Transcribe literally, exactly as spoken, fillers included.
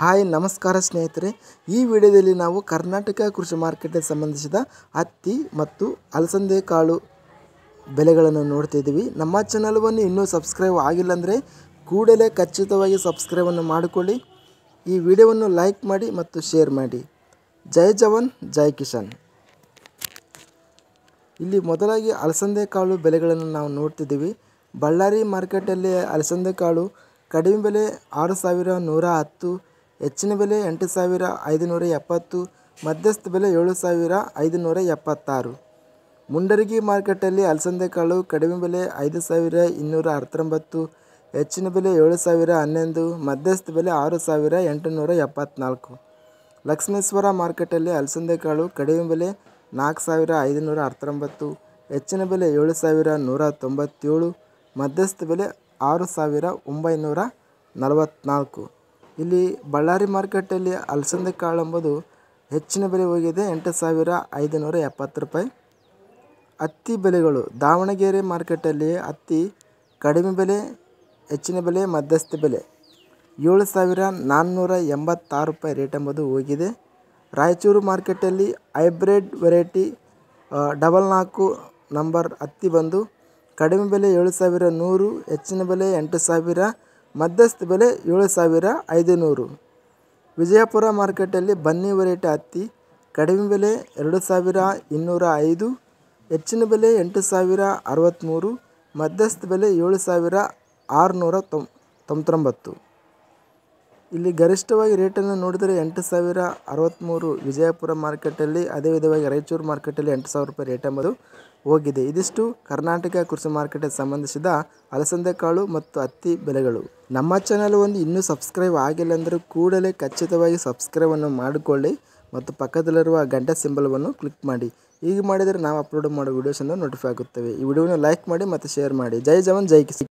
Hi ನಮಸ್ಕಾರ ಸ್ನೇಹಿತರೆ, ಈ ವಿಡಿಯೋದಲ್ಲಿ ನಾವು ಕರ್ನಾಟಕ ಕೃಷಿ ಮಾರ್ಕೆಟ್ಗೆ ಸಂಬಂಧಿಸಿದ ಹತ್ತಿ ಮತ್ತು ಅಲಸಂದೆ ಕಾಳು ಬೆಲೆಗಳನ್ನು ನೋಡ್ತಿದ್ದೀವಿ. ನಮ್ಮ ಚಾನಲವನ್ನು ಇನ್ನೂ ಸಬ್ಸ್ಕ್ರೈಬ್ ಆಗಿಲ್ಲ ಅಂದರೆ ಕೂಡಲೇ ಖಚಿತವಾಗಿ ಸಬ್ಸ್ಕ್ರೈಬನ್ನು ಮಾಡಿಕೊಳ್ಳಿ. ಈ ವಿಡಿಯೋವನ್ನು ಲೈಕ್ ಮಾಡಿ ಮತ್ತು ಶೇರ್ ಮಾಡಿ. ಜೈ ಜವಾನ್ ಜೈ ಕಿಸಾನ್. ಇಲ್ಲಿ ಮೊದಲಾಗಿ ಅಲಸಂದೆ ಕಾಳು ಬೆಲೆಗಳನ್ನು ನಾವು ನೋಡ್ತಿದ್ದೀವಿ. ಬಳ್ಳಾರಿ ಮಾರ್ಕೆಟಲ್ಲಿ ಅಲಸಂದೆ ಕಾಳು ಕಡಿಮೆ ಬೆಲೆ ಆರು ಸಾವಿರ ನೂರ ಹತ್ತು, ಹೆಚ್ಚಿನ ಬೆಲೆ ಎಂಟು ಸಾವಿರ ಐದುನೂರ ಎಪ್ಪತ್ತು, ಮಧ್ಯಸ್ಥ ಬೆಲೆ ಏಳು ಸಾವಿರ ಐದುನೂರ ಎಪ್ಪತ್ತಾರು. ಮುಂಡರಗಿ ಮಾರ್ಕೆಟಲ್ಲಿ ಅಲಸಂದೆ ಕಾಳು ಕಡಿಮೆ ಬೆಲೆ ಐದು ಸಾವಿರ ಇನ್ನೂರ ಹತ್ತೊಂಬತ್ತು, ಹೆಚ್ಚಿನ ಬೆಲೆ ಏಳು ಸಾವಿರ ಹನ್ನೊಂದು, ಮಧ್ಯಸ್ಥ ಬೆಲೆ ಆರು ಸಾವಿರ ಎಂಟುನೂರ ಎಪ್ಪತ್ತ್ನಾಲ್ಕು. ಲಕ್ಷ್ಮೇಶ್ವರ ಮಾರ್ಕೆಟಲ್ಲಿ ಅಲಸಂದೆ ಕಾಳು ಕಡಿಮೆ ಬೆಲೆ ನಾಲ್ಕು ಸಾವಿರ ಐದುನೂರ ಹತ್ತೊಂಬತ್ತು, ಹೆಚ್ಚಿನ ಬೆಲೆ ಏಳು ಸಾವಿರ ನೂರ ತೊಂಬತ್ತೇಳು, ಮಧ್ಯಸ್ಥ ಬೆಲೆ ಆರು ಸಾವಿರ ಒಂಬೈನೂರ ನಲವತ್ತ್ನಾಲ್ಕು. ಇಲ್ಲಿ ಬಳ್ಳಾರಿ ಮಾರ್ಕೆಟಲ್ಲಿ ಅಲಸಂದೆ ಕಾಳು ಎಂಬುದು ಹೆಚ್ಚಿನ ಬೆಲೆ ಹೋಗಿದೆ, ಎಂಟು ಸಾವಿರ ಐದುನೂರ ಎಪ್ಪತ್ತು ರೂಪಾಯಿ. ಹತ್ತಿ ಬೆಲೆಗಳು ದಾವಣಗೆರೆ ಮಾರ್ಕೆಟಲ್ಲಿ ಹತ್ತಿ ಕಡಿಮೆ ಬೆಲೆ, ಹೆಚ್ಚಿನ ಬೆಲೆ, ಮಧ್ಯಸ್ಥ ಬೆಲೆ ಏಳು ಸಾವಿರ ನಾನ್ನೂರ ಎಂಬತ್ತಾರು ರೂಪಾಯಿ ರೇಟ್ ಎಂಬುದು ಹೋಗಿದೆ. ರಾಯಚೂರು ಮಾರ್ಕೆಟಲ್ಲಿ ಹೈಬ್ರಿಡ್ ವೆರೈಟಿ ಡಬಲ್ ನಾಲ್ಕು ನಂಬರ್ ಹತ್ತಿ ಬಂದು ಕಡಿಮೆ ಬೆಲೆ ಏಳು ಸಾವಿರ ನೂರು, ಹೆಚ್ಚಿನ ಬೆಲೆ ಎಂಟು ಸಾವಿರ, ಮಧ್ಯಸ್ಥ ಬೆಲೆ ಏಳು ಸಾವಿರ ಐದುನೂರು. ವಿಜಯಪುರ ಮಾರ್ಕೆಟಲ್ಲಿ ಬನ್ನಿ ವೆರೈಟಿ ಹತ್ತಿ ಕಡಿಮೆ ಬೆಲೆ ಎರಡು ಸಾವಿರ ಇನ್ನೂರ ಐದು, ಹೆಚ್ಚಿನ ಬೆಲೆ ಎಂಟು ಸಾವಿರ ಅರವತ್ತ್ಮೂರು, ಮಧ್ಯಸ್ಥ ಬೆಲೆ ಏಳು ಸಾವಿರ ಆರುನೂರ ತೊಂ ತೊಂಬತ್ತೊಂಬತ್ತು. ಇಲ್ಲಿ ಗರಿಷ್ಠವಾಗಿ ರೇಟನ್ನು ನೋಡಿದರೆ ಎಂಟು ಸಾವಿರ ಅರವತ್ತ್ಮೂರು ವಿಜಯಪುರ ಮಾರ್ಕೆಟಲ್ಲಿ, ಅದೇ ವಿಧವಾಗಿ ರಾಯಚೂರು ಮಾರ್ಕೆಟಲ್ಲಿ ಎಂಟು ಸಾವಿರ ರೂಪಾಯಿ ರೇಟ್ ಎಂಬುದು ಹೋಗಿದೆ. ಇದಿಷ್ಟು ಕರ್ನಾಟಕ ಕೃಷಿ ಮಾರ್ಕೆಟ್ಗೆ ಸಂಬಂಧಿಸಿದ ಅಲಸಂದೆ ಕಾಳು ಮತ್ತು ಹತ್ತಿ ಬೆಲೆಗಳು. ನಮ್ಮ ಚಾನಲ್ ಒಂದು ಇನ್ನೂ ಸಬ್ಸ್ಕ್ರೈಬ್ ಆಗಿಲ್ಲ ಅಂದರೆ ಕೂಡಲೇ ಖಚಿತವಾಗಿ ಸಬ್ಸ್ಕ್ರೈಬನ್ನು ಮಾಡಿಕೊಳ್ಳಿ ಮತ್ತು ಪಕ್ಕದಲ್ಲಿರುವ ಗಂಟೆ ಸಿಂಬಲ್ವನ್ನು ಕ್ಲಿಕ್ ಮಾಡಿ. ಹೀಗೆ ಮಾಡಿದರೆ ನಾವು ಅಪ್ಲೋಡ್ ಮಾಡೋ ವೀಡಿಯೋಸನ್ನು ನೋಟಿಫೈ ಆಗುತ್ತವೆ. ಈ ವಿಡಿಯೋನ ಲೈಕ್ ಮಾಡಿ ಮತ್ತು ಶೇರ್ ಮಾಡಿ. ಜೈ ಜವಾನ್ ಜೈ ಕಿಸಾನ್.